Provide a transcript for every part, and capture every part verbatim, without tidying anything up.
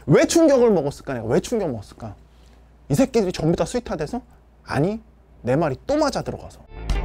왜 충격을 먹었을까? 내가 왜 충격 먹었을까? 이 새끼들이 전부 다 스윗하돼서? 아니, 내 말이 또 맞아 들어가서.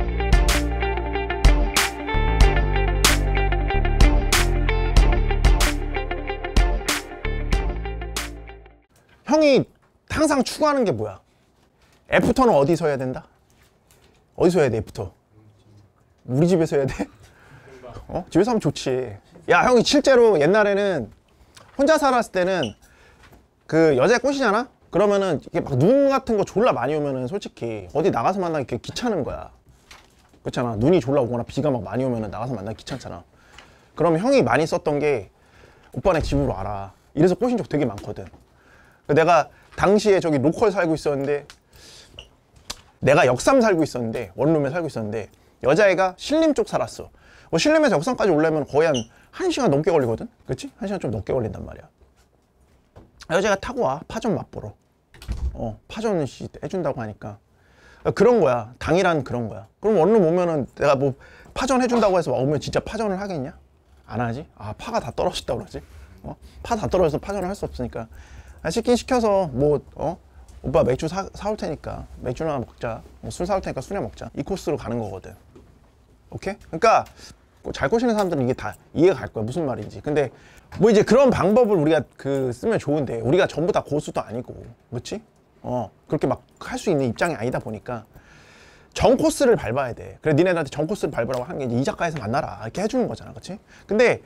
형이 항상 추구하는 게 뭐야? 애프터는 어디서 해야 된다? 어디서 해야 돼, 애프터? 우리 집에서 해야 돼? 어? 집에서 하면 좋지. 야, 형이 실제로 옛날에는 혼자 살았을 때는 그 여자애 꼬시잖아? 그러면은 이게 막 눈 같은 거 졸라 많이 오면은 솔직히 어디 나가서 만나기 귀찮은 거야. 그렇잖아. 눈이 졸라 오거나 비가 막 많이 오면은 나가서 만나기 귀찮잖아. 그러면 형이 많이 썼던 게 오빠네 집으로 와라. 이래서 꼬신 적 되게 많거든. 내가 당시에 저기 로컬 살고 있었는데, 내가 역삼 살고 있었는데, 원룸에 살고 있었는데 여자애가 신림 쪽 살았어. 뭐 신림에서 역삼까지 오려면 거의 한 1시간 넘게 걸리거든? 그치? 한 시간 좀 넘게 걸린단 말이야. 여자가 타고 와. 파전 맛보러. 어, 파전 씨 해준다고 하니까. 그런 거야. 당이란 그런 거야. 그럼 원룸 오면은 내가 뭐 파전 해준다고 해서 오면 진짜 파전을 하겠냐? 안 하지? 아, 파가 다 떨어졌다 그러지? 어? 파 다 떨어져서 파전을 할 수 없으니까. 아, 시킨 시켜서 뭐, 어? 오빠 맥주 사, 사올 테니까 맥주나 먹자. 뭐 술 사올 테니까 술이나 먹자. 이 코스로 가는 거거든. 오케이? 그러니까 잘 꼬시는 사람들은 이게 다 이해가 갈 거야. 무슨 말인지. 근데 뭐 이제 그런 방법을 우리가 그 쓰면 좋은데, 우리가 전부 다 고수도 아니고, 그렇지? 어, 그렇게 막 할 수 있는 입장이 아니다 보니까 정 코스를 밟아야 돼. 그래, 니네들한테 정 코스를 밟으라고 하는 게 이제 이 작가에서 만나라 이렇게 해주는 거잖아. 그렇지? 근데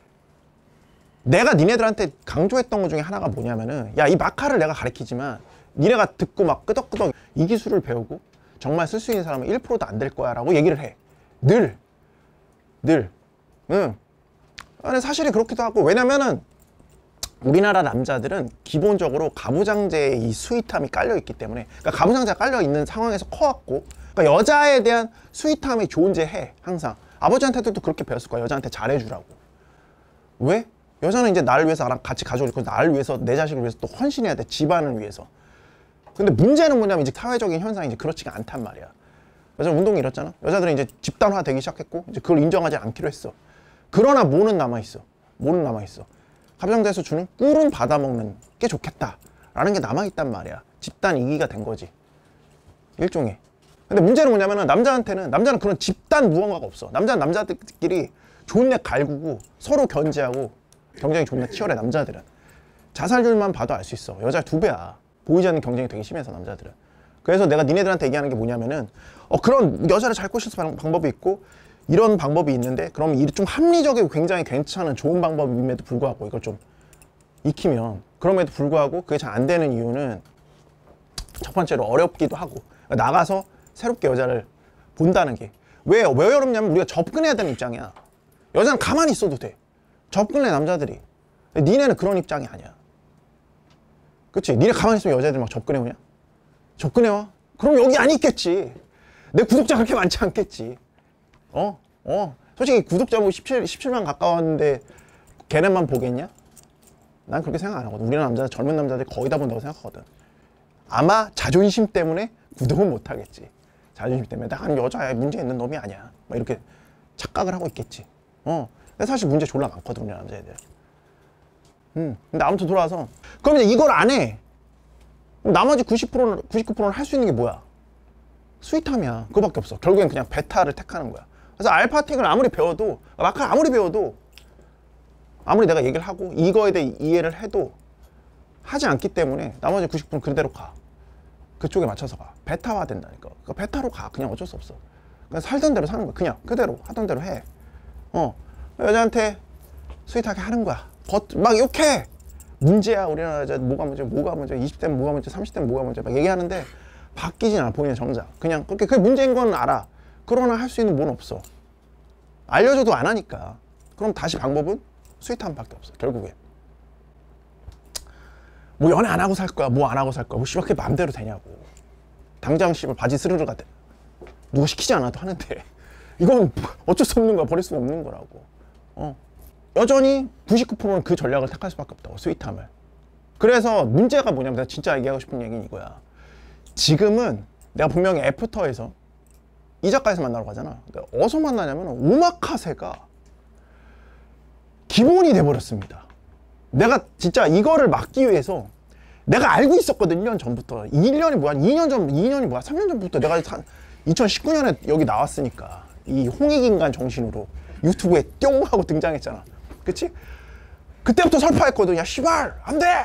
내가 니네들한테 강조했던 것 중에 하나가 뭐냐면은, 야, 이 마카를 내가 가르치지만 니네가 듣고 막 끄덕끄덕 이 기술을 배우고 정말 쓸 수 있는 사람은 일 퍼센트도 안 될 거야 라고 얘기를 해. 늘 늘. 응. 아니, 사실이 그렇기도 하고. 왜냐면은 우리나라 남자들은 기본적으로 가부장제의 이 스윗함이 깔려있기 때문에, 그러니까 가부장제가 깔려있는 상황에서 커왔고, 그러니까 여자에 대한 스윗함이 존재해. 항상 아버지한테도 그렇게 배웠을 거야. 여자한테 잘해주라고. 왜? 여자는 이제 나를 위해서 나랑 같이 가족을 있고 나를 위해서, 내 자식을 위해서 또 헌신해야 돼. 집안을 위해서. 근데 문제는 뭐냐면 이제 사회적인 현상이 이제 그렇지가 않단 말이야. 여자 운동이 이렇잖아. 여자들은 이제 집단화 되기 시작했고 이제 그걸 인정하지 않기로 했어. 그러나 뭐는 남아있어. 뭐는 남아있어. 가부장제에서 주는 꿀은 받아먹는 게 좋겠다 라는 게 남아있단 말이야. 집단 이기가 된 거지, 일종의. 근데 문제는 뭐냐면은 남자한테는, 남자는 그런 집단 무언가가 없어. 남자는 남자들끼리 존내 갈구고 서로 견제하고 경쟁이 존내 치열해. 남자들은 자살률만 봐도 알 수 있어. 여자 두 배야. 보이지 않는 경쟁이 되게 심해서 남자들은. 그래서 내가 니네들한테 얘기하는 게 뭐냐면은, 어, 그런 여자를 잘 꼬실 수 있는 방법이 있고 이런 방법이 있는데, 그럼 이 좀 합리적이고 굉장히 괜찮은 좋은 방법임에도 불구하고 이걸 좀 익히면, 그럼에도 불구하고 그게 잘 안 되는 이유는 첫 번째로 어렵기도 하고, 그러니까 나가서 새롭게 여자를 본다는 게 왜, 왜 어렵냐면 우리가 접근해야 되는 입장이야. 여자는 가만히 있어도 돼. 접근해, 남자들이. 니네는 그런 입장이 아니야. 그치? 니네 가만히 있으면 여자들이 막 접근해오냐? 접근해와? 그럼 여기 안 있겠지. 내 구독자 그렇게 많지 않겠지. 어? 어? 솔직히 구독자 뭐 십칠, 십칠만 가까웠는데 걔네만 보겠냐? 난 그렇게 생각 안 하거든. 우리나라 남자들, 젊은 남자들이 거의 다 본다고 생각하거든. 아마 자존심 때문에 구독은 못 하겠지. 자존심 때문에 난 여자야, 문제 있는 놈이 아니야, 막 이렇게 착각을 하고 있겠지. 어. 근데 사실 문제 졸라 많거든, 우리 남자애들. 음. 근데 아무튼 돌아와서, 그럼 이제 이걸 안 해. 그럼 나머지 구십 퍼센트는, 구십구 퍼센트는 할 수 있는 게 뭐야? 스윗함이야. 그거밖에 없어. 결국엔 그냥 베타를 택하는 거야. 그래서 알파텍을 아무리 배워도, 마카를 아무리 배워도, 아무리 내가 얘기를 하고 이거에 대해 이해를 해도 하지 않기 때문에 나머지 구십 퍼센트는 그대로 가. 그쪽에 맞춰서 가. 베타화 된다니까. 그러니까 베타로 가. 그냥 어쩔 수 없어. 그냥 살던 대로 사는 거야. 그냥 그대로 하던 대로 해. 어. 여자한테 스윗하게 하는 거야. 막 욕해. 문제야. 우리나라 여자 뭐가 문제, 뭐가 문제, 이십 대는 뭐가 문제, 삼십 대는 뭐가 문제 막 얘기하는데 바뀌진 않아. 본인의 정작. 그냥 그렇게 그게 문제인 건 알아. 그러나 할 수 있는 건 없어. 알려줘도 안 하니까. 그럼 다시 방법은 스윗함밖에 없어. 결국엔. 뭐 연애 안 하고 살 거야, 뭐 안 하고 살 거야, 뭐 씨발 그게 맘대로 되냐고. 당장 씨발 바지 스르르가 돼. 누가 시키지 않아도 하는데 이건 어쩔 수 없는 거야. 버릴 수 없는 거라고. 어. 여전히 구십구 퍼센트는 그 전략을 택할 수밖에 없다고, 스윗함을. 그래서 문제가 뭐냐면, 내가 진짜 얘기하고 싶은 얘기는 이거야. 지금은 내가 분명히 애프터에서 이 작가에서 만나러 가잖아. 어디서 만나냐면 오마카세가 기본이 돼버렸습니다. 내가 진짜 이거를 막기 위해서 내가 알고 있었거든. 일 년 전부터. 일 년이 뭐야? 이 년 전, 이 년이 뭐야? 삼 년 전부터 내가 이천십구 년에 여기 나왔으니까 이 홍익인간 정신으로 유튜브에 뿅 하고 등장했잖아. 그치? 그때부터 설파했거든. 야 씨발 안 돼!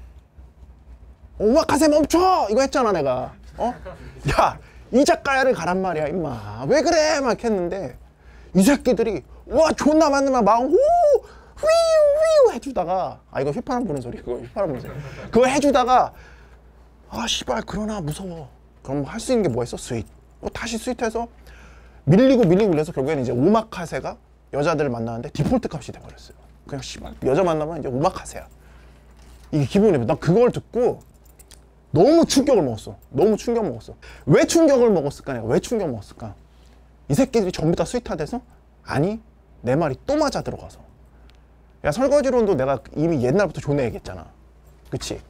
오마카세 멈춰! 이거 했잖아 내가. 어? 야 이자카야를 가란 말이야 임마. 왜 그래? 막 했는데 이 새끼들이 와 존나 맞는 말 막 오! 휘우 휘우 해주다가 아 이거 휘파람 부는 소리 그거 휘파람 부는 소리 그거 해주다가 아 씨발 그러나 무서워. 그럼 할 수 있는 게 뭐 있어? 스윗. 어, 다시 스윗해서 밀리고 밀리고 그래서 결국에는 이제 오마카세가 여자들을 만나는데 디폴트 값이 돼버렸어요. 그냥 씨발 여자 만나면 이제 오마카세야. 이게 기본이야. 난 그걸 듣고 너무 충격을 먹었어. 너무 충격 먹었어. 왜 충격을 먹었을까? 내가 왜 충격 먹었을까? 이 새끼들이 전부 다 스윗하대서? 아니 내 말이 또 맞아 들어가서. 야 설거지론도 내가 이미 옛날부터 존나 얘기했잖아. 그치?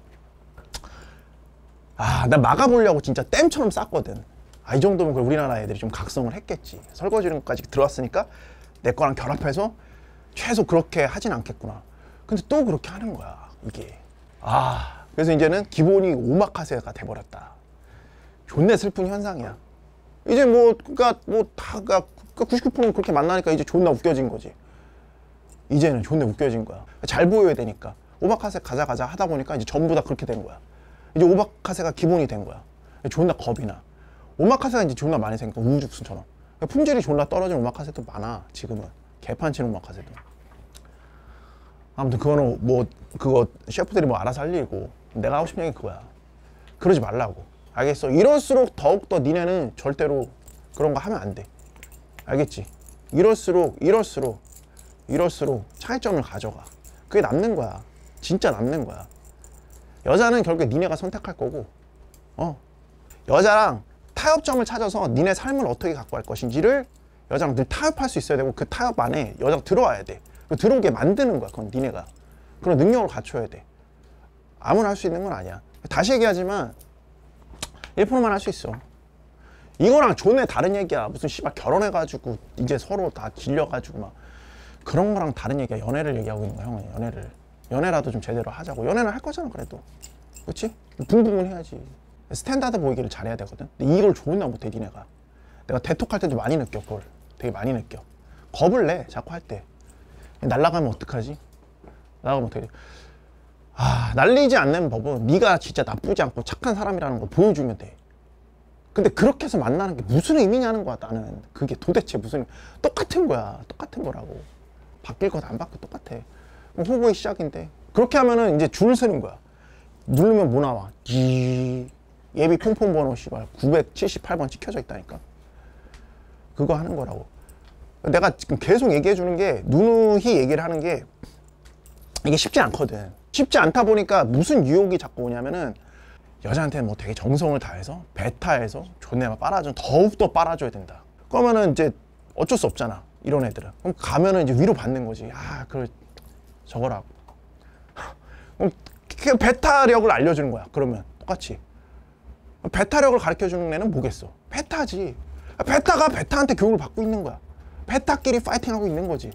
아, 나 막아보려고 진짜 댐처럼 쌌거든. 아, 이 정도면 그걸 우리나라 애들이 좀 각성을 했겠지. 설거지론까지 들어왔으니까 내 거랑 결합해서 최소 그렇게 하진 않겠구나. 근데 또 그렇게 하는 거야 이게. 아, 그래서 이제는 기본이 오마카세가 돼버렸다. 존나 슬픈 현상이야. 이제 뭐 그니까 뭐 다가 구십구 퍼센트는 그렇게 만나니까 이제 존나 웃겨진 거지. 이제는 존나 웃겨진 거야. 잘 보여야 되니까. 오마카세 가자 가자 하다 보니까 이제 전부 다 그렇게 된 거야. 이제 오마카세가 기본이 된 거야. 존나 겁이 나. 오마카세가 이제 존나 많이 생겨. 우후죽순처럼. 품질이 존나 떨어진 오마카세도 많아. 지금은. 개판치는 오마카세도. 아무튼 그거는 뭐 그거 셰프들이 뭐 알아서 할 일이고 내가 하고 싶은 얘기 그거야. 그러지 말라고. 알겠어? 이럴수록 더욱더 니네는 절대로 그런 거 하면 안 돼. 알겠지? 이럴수록 이럴수록 이럴수록 차이점을 가져가. 그게 남는 거야. 진짜 남는 거야. 여자는 결국에 니네가 선택할 거고, 어 여자랑 타협점을 찾아서 니네 삶을 어떻게 갖고 갈 것인지를 여자랑 늘 타협할 수 있어야 되고, 그 타협 안에 여자가 들어와야 돼. 들어오게 만드는 거야. 그건 니네가 그런 능력을 갖춰야 돼. 아무나 할 수 있는 건 아니야. 다시 얘기하지만 일 퍼센트만 할 수 있어. 이거랑 존내 다른 얘기야. 무슨 씨발 결혼해가지고 이제 서로 다 질려가지고 막 그런 거랑 다른 얘기야. 연애를 얘기하고 있는 거야 형은. 연애를 연애라도 좀 제대로 하자고. 연애는 할 거잖아 그래도. 그치? 붕붕은 해야지. 스탠다드 보이기를 잘해야 되거든. 근데 이걸 존나 못해 니네가. 내가 대톡할 때도 많이 느껴. 그걸 되게 많이 느껴. 겁을 내 자꾸 할 때. 날아가면 어떡하지? 날아가면 어떡하지? 아, 날리지 않는 법은 네가 진짜 나쁘지 않고 착한 사람이라는 거 보여주면 돼. 근데 그렇게 해서 만나는 게 무슨 의미냐는 거야. 나는 그게 도대체 무슨, 똑같은 거야. 똑같은 거라고. 바뀔 것 안 바뀌어. 똑같아. 호구의 시작인데 그렇게 하면은 이제 줄 서는 거야. 누르면 뭐 나와? 이 예비 폰폰 번호 씨발 구백칠십팔 번 찍혀져 있다니까. 그거 하는 거라고. 내가 지금 계속 얘기해 주는 게, 누누이 얘기를 하는 게 이게 쉽지 않거든. 쉽지 않다 보니까 무슨 유혹이 자꾸 오냐면은 여자한테는 뭐 되게 정성을 다해서 베타해서 존내 막 빨아줘. 더욱더 빨아줘야 된다. 그러면은 이제 어쩔 수 없잖아 이런 애들은. 그럼 가면은 이제 위로 받는 거지. 아 그걸 저거라고. 그럼 그 베타력을 알려주는 거야. 그러면 똑같이 베타력을 가르쳐 주는 애는 뭐겠어? 베타지. 베타가 베타한테 교육을 받고 있는 거야. 베타끼리 파이팅하고 있는 거지.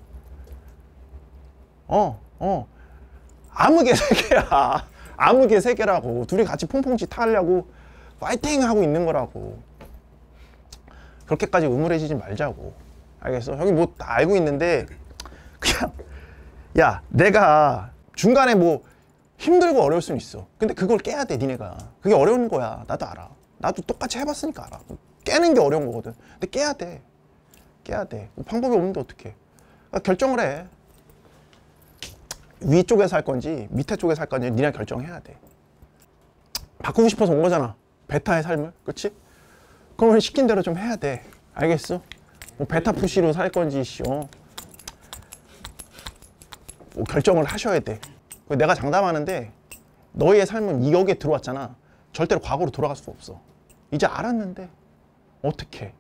어, 어. 암흑의 세계야. 암흑의 세계라고. 둘이 같이 퐁퐁치 타려고 파이팅하고 있는 거라고. 그렇게까지 음울해지지 말자고. 알겠어? 형이 뭐 다 알고 있는데 그냥 야 내가 중간에 뭐 힘들고 어려울 수는 있어. 근데 그걸 깨야 돼 니네가. 그게 어려운 거야. 나도 알아. 나도 똑같이 해봤으니까 알아. 깨는 게 어려운 거거든. 근데 깨야 돼. 깨야 돼. 방법이 없는데 어떡해. 그러니까 결정을 해. 위쪽에 살 건지 밑에 쪽에 살 건지 니네 결정해야 돼. 바꾸고 싶어서 온 거잖아. 베타의 삶을. 그치? 그러면 시킨 대로 좀 해야 돼. 알겠어? 뭐 베타 푸시로 살 건지 어. 뭐 결정을 하셔야 돼. 내가 장담하는데 너희의 삶은 여기에 들어왔잖아. 절대로 과거로 돌아갈 수 없어. 이제 알았는데 어떡해.